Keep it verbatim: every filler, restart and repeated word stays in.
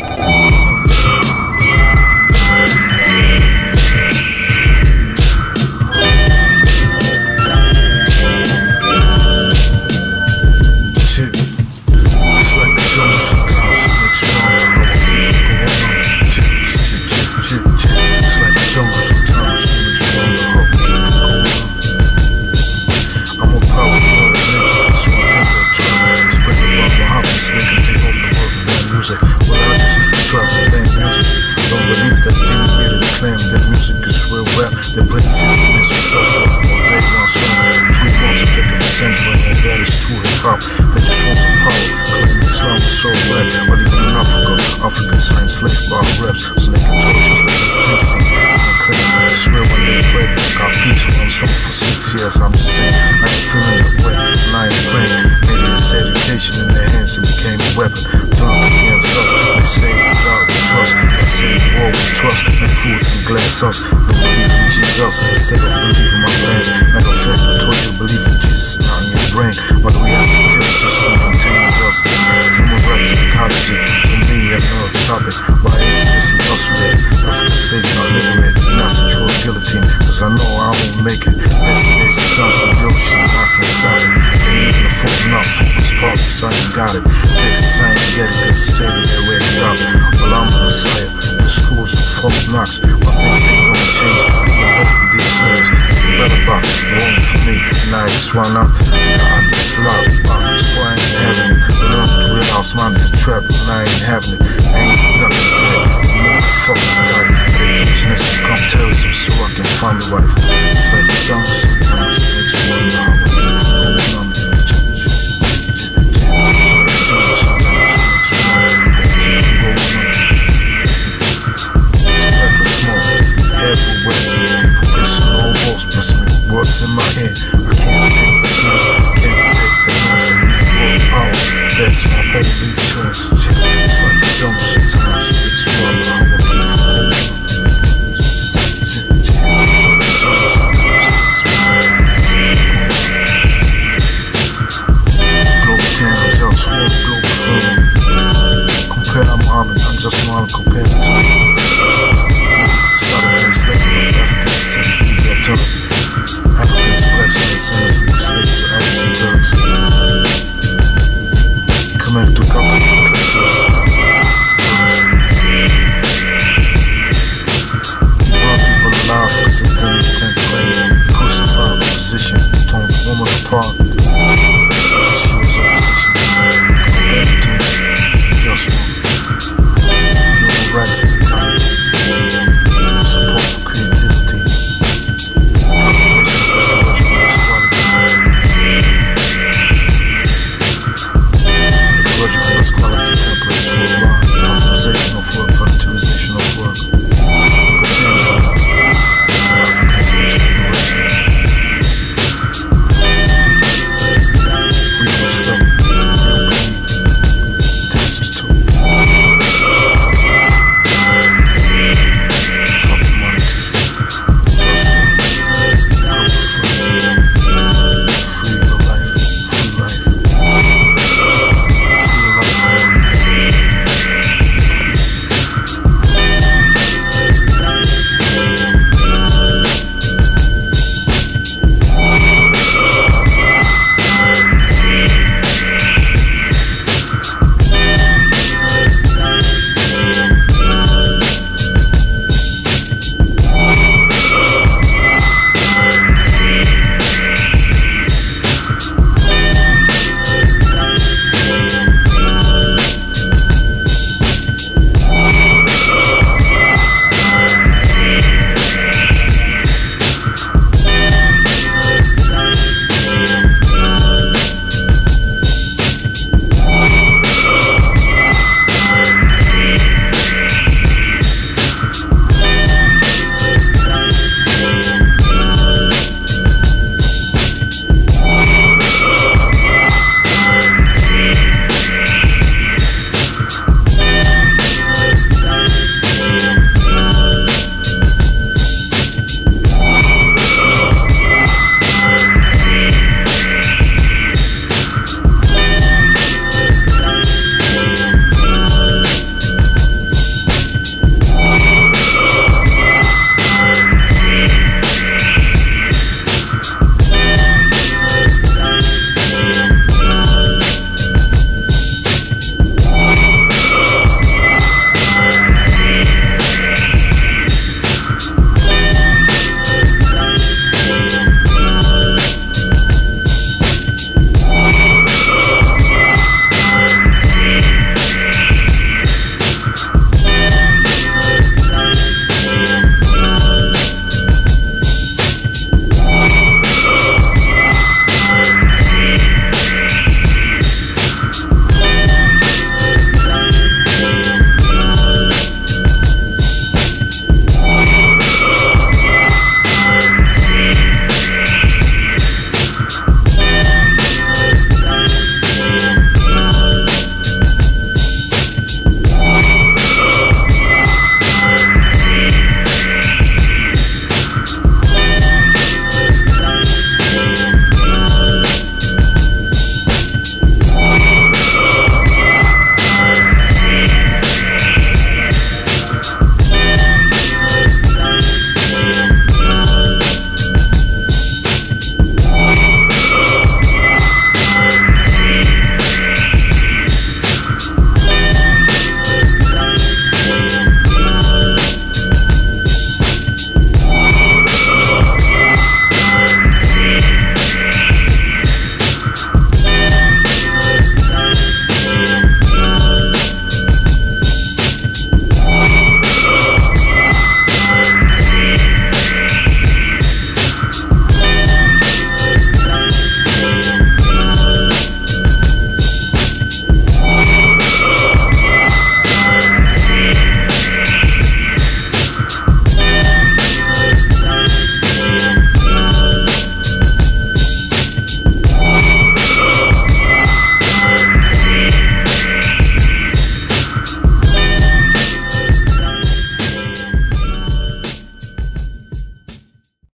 They play fifty minutes of social all day long song. Three months of fifty percent when all that is true hip-hop. They just want the power, claim Islam is so red. But even in Africa, Africans are enslaved by reps, so they can torture us with this instinct. And claim, I swear when they play, got peace on song for six years. I'm just saying, I ain't feeling that way. Lying playing, maybe it's education in their hands, it became a weapon. Turned against us, they say God we trust, they say war we trust, and foods and glass us. No belief in Jesus, instead of believing my plans. Matter of fact, I told you believe in Jesus, not in your brain. Why do we have to kill just to maintain justice? Human rights and ecology, to me, another topic. Why atheists incarcerated? African states are liberated, not the true guillotine. Cause I know I won't make it. Best days is done from the ocean, I can't stop it. Can't even afford enough for this politics, I ain't got it. Texas, I ain't get it, cause it's saving their way out. Well, I'm the Messiah, in schools and folk knocks. One things ain't gonna change, cause I'm hoping these lyrics. It's better about wrong for me, and I just want out. I did slap, so I ain't having it. The learn to realize mine is a trap, and I ain't having it. I ain't nothing tight, I'm motherfucking tight. Vacation has become terrorism, so I can find a wife. It's like the jungle.